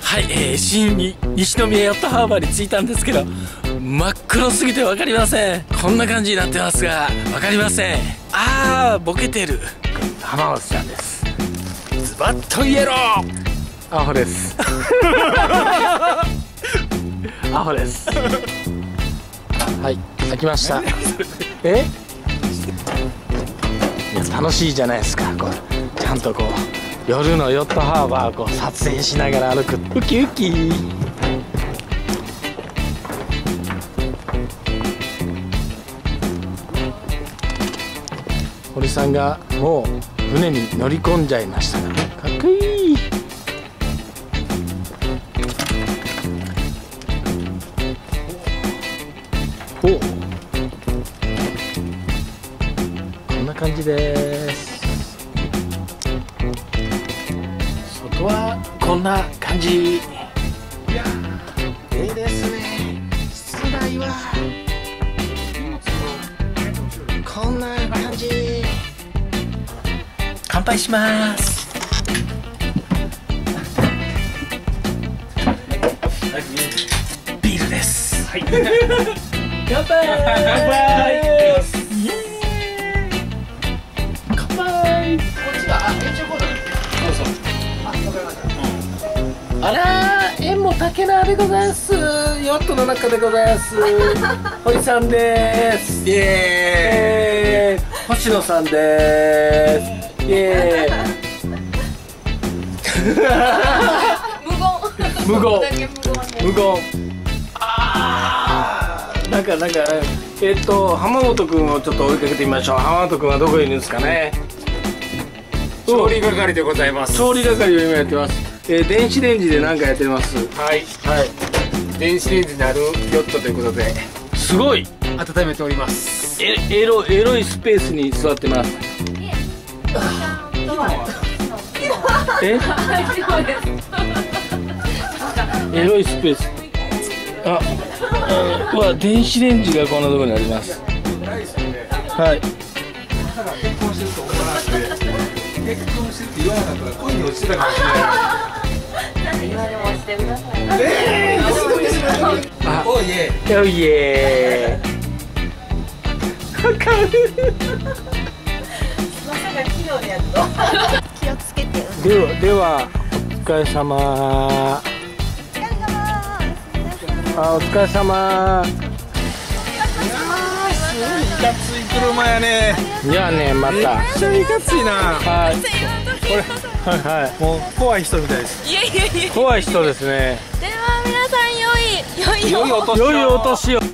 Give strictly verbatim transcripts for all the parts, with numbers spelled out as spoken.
はい、えー、新西宮ヨットハーバーに着いたんですけど、真っ黒すぎて分かりません。こんな感じになってますが分かりません。あー、ボケてる。浜松ちゃんです。ズバッとイエロー。アホですアホです。はい、開きましたえいや、楽しいじゃないですか。こうちゃんとこう夜のヨットハーバーをこう撮影しながら歩く。ウキウキ。堀さんがもう船に乗り込んじゃいましたが、かっこいい。お、こんな感じです。外はこんな感じ。いや、ええですね。室内はこんな感じ。乾杯します。ビールです。はい。乾杯。乾杯。イエーイ。乾杯。こっちが、あ、延長コード。そうそう。あ、わかりました。あらー、縁も竹縄でございます。ヨットの中でございます。堀さんです。イエーイ。星野さんです。イエーイ。無言。無言。無言。ああ、なんかなんかえっと浜本君をちょっと追いかけてみましょう。浜本君はどこにいるんですかね。 調理係でございます。 調理係を今やってます。えー、電子レンジで何かやってます。 はいはい。電子レンジにあるヨットということで、 すごい温めております。 えエロエロいスペースに座ってます。えエロいスペース。あ、あ、わ、電子レンジがこんなところにあります。はい。 結婚してると思わなくて、結婚してるって言わなかったら恋に落ちてたかもしれない。 今でもしてください。 ええー、 あ、 おいえ。 おいえ。わかる。 まさか昨日のやつと。気をつけてよ。 ではではお疲れ様。あ、お疲れ様。 いかつい車やね。 いやね、また。 めっちゃいかついな。 はい。これ、はいはい。 もう怖い人みたいです。 いやいやいや。 怖い人ですね。 では皆さん良い良い良いお年を。 良いお年を。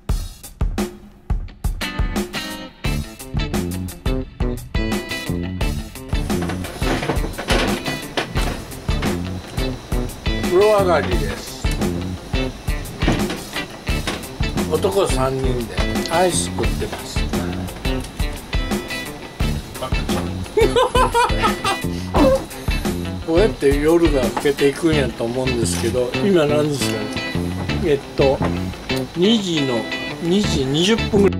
風呂上がりです。男三人でアイス食ってます。こうやって夜が更けていくんやと思うんですけど、今何ですかね。えっとにじのにじにじゅっぷんぐらい。